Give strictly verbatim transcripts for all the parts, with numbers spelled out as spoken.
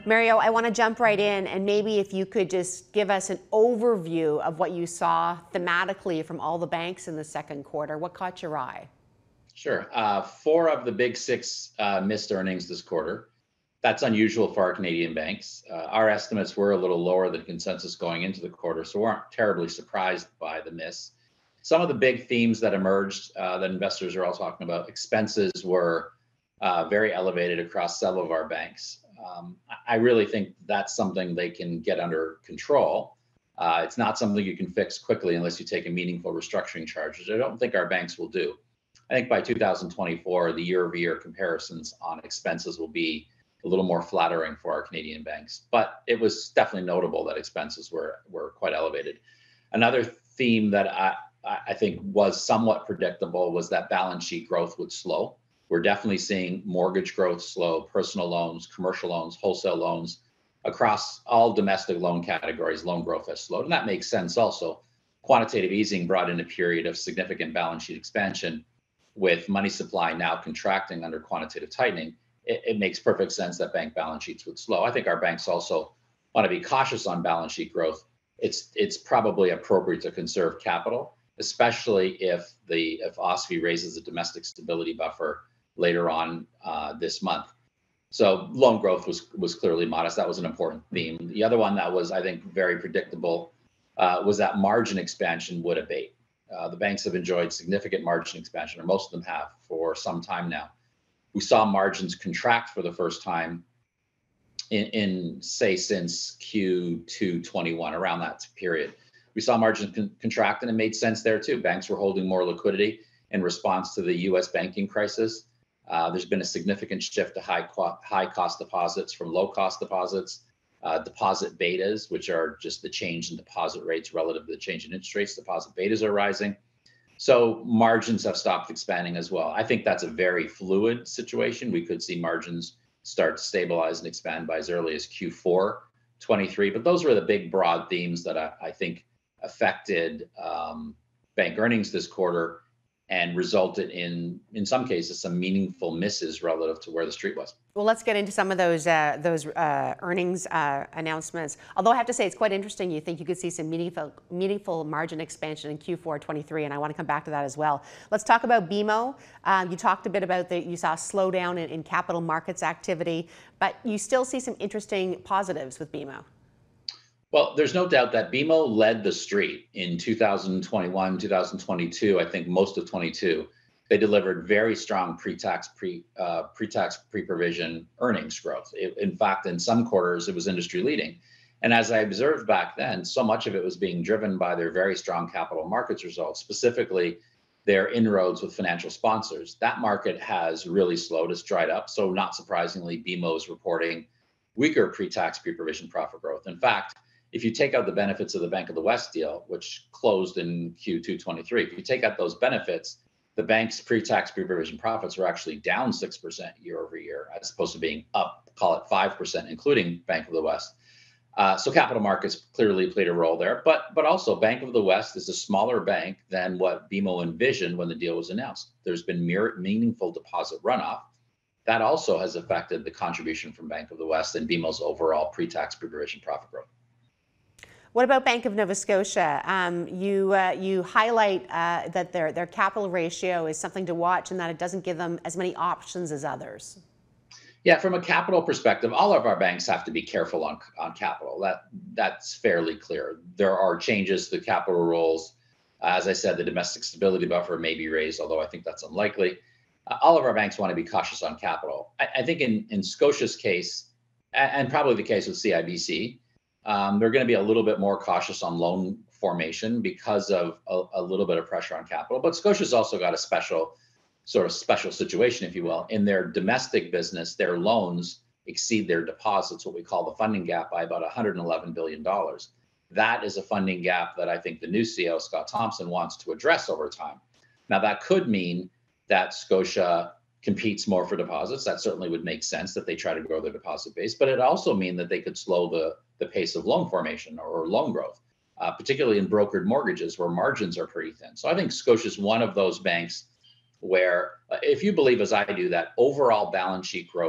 Mario, I want to jump right in, and maybe if you could just give us an overview of what you saw thematically from all the banks in the second quarter. What caught your eye? Sure. Uh, four of the big six uh, missed earnings this quarter. That's unusual for our Canadian banks. Uh, our estimates were a little lower than consensus going into the quarter, so we weren't terribly surprised by the miss. Some of the big themes that emerged uh, that investors are all talking about, expenses were uh, very elevated across several of our banks. Um, I really think that's something they can get under control. Uh, it's not something you can fix quickly unless you take a meaningful restructuring charge, which I don't think our banks will do. I think by two thousand twenty-four, the year-over-year comparisons on expenses will be a little more flattering for our Canadian banks. But it was definitely notable that expenses were were quite elevated. Another theme that I, I think was somewhat predictable was that balance sheet growth would slow. We're definitely seeing mortgage growth slow, personal loans, commercial loans, wholesale loans, across all domestic loan categories, loan growth has slowed. And that makes sense also. Quantitative easing brought in a period of significant balance sheet expansion. With money supply now contracting under quantitative tightening, it, it makes perfect sense that bank balance sheets would slow. I think our banks also want to be cautious on balance sheet growth. It's it's probably appropriate to conserve capital, especially if the if O S F I raises the domestic stability buffer later on uh, this month. So loan growth was was clearly modest. That was an important theme. The other one that was, I think, very predictable uh, was that margin expansion would abate. Uh, the banks have enjoyed significant margin expansion, or most of them have, for some time now. We saw margins contract for the first time in, in say, since Q two twenty-one, around that period. We saw margins con- contract, and it made sense there too. Banks were holding more liquidity in response to the U S banking crisis. Uh, there's been a significant shift to high, co- high cost deposits from low cost deposits. Uh, deposit betas, which are just the change in deposit rates relative to the change in interest rates. Deposit betas are rising. So margins have stopped expanding as well. I think that's a very fluid situation. We could see margins start to stabilize and expand by as early as Q four twenty-three. But those were the big broad themes that I, I think affected um, bank earnings this quarter and resulted in, in some cases, some meaningful misses relative to where the street was. Well, let's get into some of those uh, those uh, earnings uh, announcements. Although I have to say, it's quite interesting. You think you could see some meaningful meaningful margin expansion in Q four twenty-three, and I want to come back to that as well. Let's talk about B M O. Um, you talked a bit about that you saw a slowdown in, in capital markets activity, but you still see some interesting positives with B M O. Well, there's no doubt that B M O led the street in two thousand twenty-one, two thousand twenty-two, I think most of twenty-two. They delivered very strong pre-tax, pre, uh, pre-tax, pre-provision earnings growth. It, in fact, in some quarters, it was industry leading. And as I observed back then, so much of it was being driven by their very strong capital markets results, specifically their inroads with financial sponsors. That market has really slowed, it's dried up. So not surprisingly, B M O is reporting weaker pre-tax, pre-provision profit growth. In fact, if you take out the benefits of the Bank of the West deal, which closed in Q two twenty-three, if you take out those benefits, the bank's pre-tax, pre-provision profits were actually down six percent year over year, as opposed to being up, call it five percent, including Bank of the West. Uh, so capital markets clearly played a role there, but but also Bank of the West is a smaller bank than what B M O envisioned when the deal was announced. There's been mere, meaningful deposit runoff. That also has affected the contribution from Bank of the West and B M O's overall pre-tax, pre-provision profit growth. What about Bank of Nova Scotia? Um, you uh, you highlight uh, that their their capital ratio is something to watch, and that it doesn't give them as many options as others. Yeah, from a capital perspective, all of our banks have to be careful on on capital. That that's fairly clear. There are changes to the capital rules. As I said, the domestic stability buffer may be raised, although I think that's unlikely. Uh, all of our banks want to be cautious on capital. I, I think in in Scotia's case, and probably the case with C I B C. Um, they're going to be a little bit more cautious on loan formation because of a, a little bit of pressure on capital. But Scotia's also got a special sort of special situation, if you will. In their domestic business, their loans exceed their deposits, what we call the funding gap, by about one hundred eleven billion dollars. That is a funding gap that I think the new C E O, Scott Thompson, wants to address over time. Now, that could mean that Scotia competes more for deposits. That certainly would make sense that they try to grow their deposit base, but it also mean that they could slow the, the pace of loan formation or loan growth, uh, particularly in brokered mortgages where margins are pretty thin. So I think Scotia is one of those banks where, uh, if you believe, as I do, that overall balance sheet growth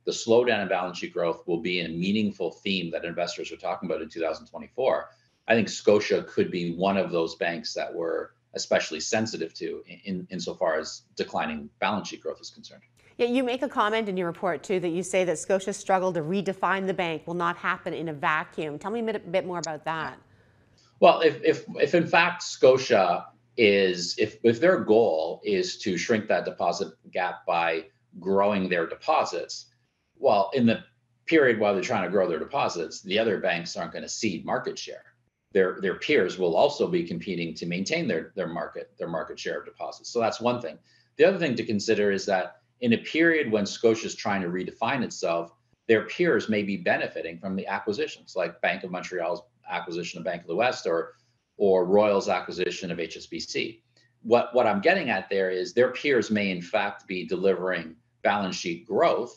the slowdown in balance sheet growth will be a meaningful theme that investors are talking about in two thousand twenty-four, I think Scotia could be one of those banks that we're especially sensitive to in insofar as declining balance sheet growth is concerned. Yeah, you make a comment in your report too that you say that Scotia's struggle to redefine the bank will not happen in a vacuum. Tell me a bit, bit more about that. Well, if if if in fact Scotia is if if their goal is to shrink that deposit gap by growing their deposits, well, in the period while they're trying to grow their deposits, the other banks aren't going to cede market share. Their their peers will also be competing to maintain their their market their market share of deposits. So that's one thing. The other thing to consider is that in a period when Scotia is trying to redefine itself, their peers may be benefiting from the acquisitions, like Bank of Montreal's acquisition of Bank of the West or or Royal's acquisition of H S B C. What what I'm getting at there is their peers may in fact be delivering balance sheet growth,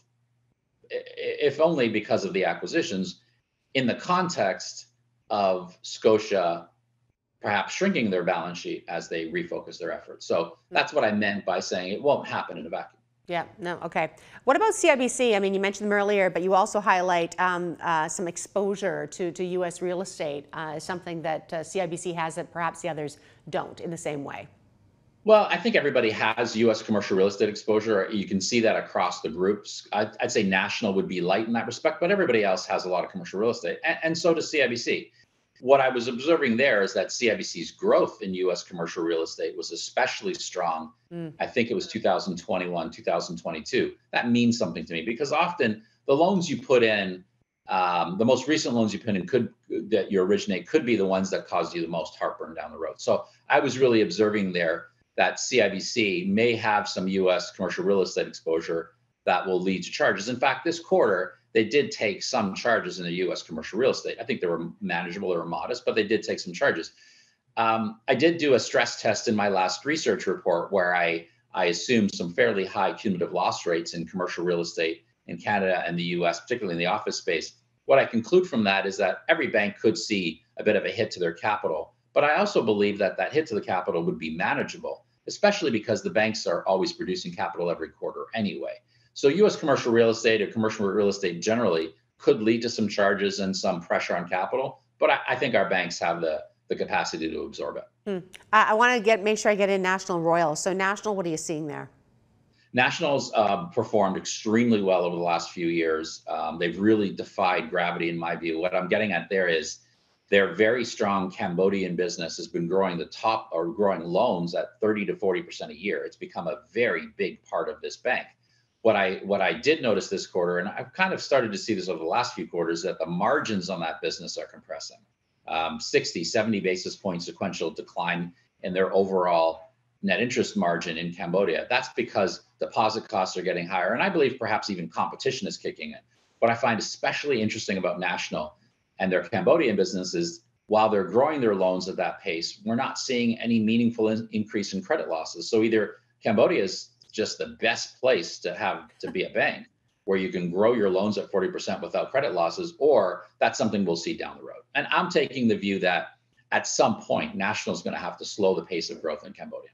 if only because of the acquisitions, in the context of Scotia perhaps shrinking their balance sheet as they refocus their efforts. So that's what I meant by saying it won't happen in a vacuum. Yeah, no, okay. What about C I B C? I mean, you mentioned them earlier, but you also highlight um, uh, some exposure to, to U S real estate, uh, something that uh, C I B C has that perhaps the others don't in the same way. Well, I think everybody has U S commercial real estate exposure. You can see that across the groups. I'd, I'd say National would be light in that respect, but everybody else has a lot of commercial real estate, and, and so does C I B C. What I was observing there is that C I B C's growth in U S commercial real estate was especially strong. Mm. I think it was two thousand twenty-one, two thousand twenty-two. That means something to me because often the loans you put in, um, the most recent loans you put in could that you originate could be the ones that cause you the most heartburn down the road. So I was really observing there that C I B C may have some U S commercial real estate exposure that will lead to charges. In fact, this quarter, they did take some charges in the U S commercial real estate. I think they were manageable, they were modest, but they did take some charges. Um, I did do a stress test in my last research report where I, I assumed some fairly high cumulative loss rates in commercial real estate in Canada and the U S, particularly in the office space. What I conclude from that is that every bank could see a bit of a hit to their capital, but I also believe that that hit to the capital would be manageable, especially because the banks are always producing capital every quarter anyway. So U S commercial real estate or commercial real estate generally could lead to some charges and some pressure on capital, but I, I think our banks have the, the capacity to absorb it. Hmm. I, I want to get make sure I get in National and Royal. So National, what are you seeing there? National's uh, performed extremely well over the last few years. Um, they've really defied gravity in my view. What I'm getting at there is their very strong Cambodian business has been growing the top or growing loans at thirty to forty percent a year. It's become a very big part of this bank. What I what I did notice this quarter, and I've kind of started to see this over the last few quarters, that the margins on that business are compressing. Um, sixty, seventy basis point sequential decline in their overall net interest margin in Cambodia. That's because deposit costs are getting higher, and I believe perhaps even competition is kicking in. What I find especially interesting about National and their Cambodian business is while they're growing their loans at that pace, we're not seeing any meaningful in- increase in credit losses. So either Cambodia is just the best place to have to be a bank where you can grow your loans at forty percent without credit losses, or that's something we'll see down the road. And I'm taking the view that at some point, National is going to have to slow the pace of growth in Cambodia.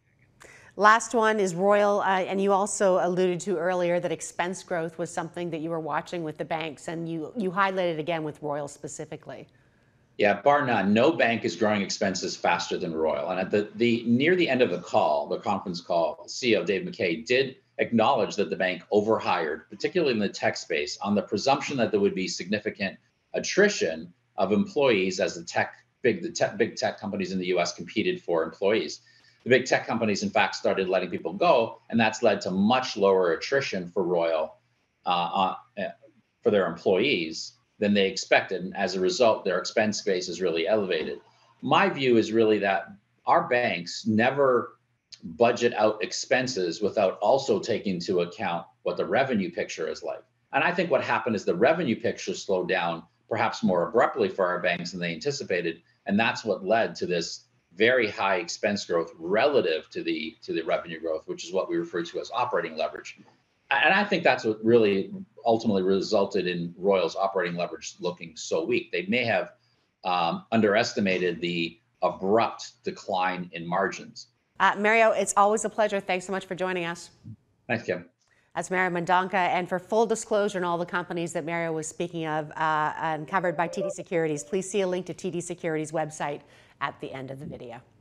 Last one is Royal, uh, and you also alluded to earlier that expense growth was something that you were watching with the banks, and you, you highlighted again with Royal specifically. Yeah, bar none, no bank is growing expenses faster than Royal. And at the, the near the end of the call, the conference call, C E O Dave McKay did acknowledge that the bank overhired, particularly in the tech space, on the presumption that there would be significant attrition of employees as the tech big the tech, big tech companies in the U S competed for employees. The big tech companies, in fact, started letting people go, and that's led to much lower attrition for Royal uh, uh, for their employees than they expected. And as a result, their expense base is really elevated. My view is really that our banks never budget out expenses without also taking into account what the revenue picture is like. And I think what happened is the revenue picture slowed down perhaps more abruptly for our banks than they anticipated. And that's what led to this very high expense growth relative to the to the revenue growth, which is what we refer to as operating leverage. And I think that's what really ultimately resulted in Royal's operating leverage looking so weak. They may have um, underestimated the abrupt decline in margins. Uh, Mario, it's always a pleasure. Thanks so much for joining us. Thanks, Kim. That's Mario Mendonca, and for full disclosure on all the companies that Mario was speaking of uh, and covered by T D Securities, please see a link to T D Securities' website at the end of the video.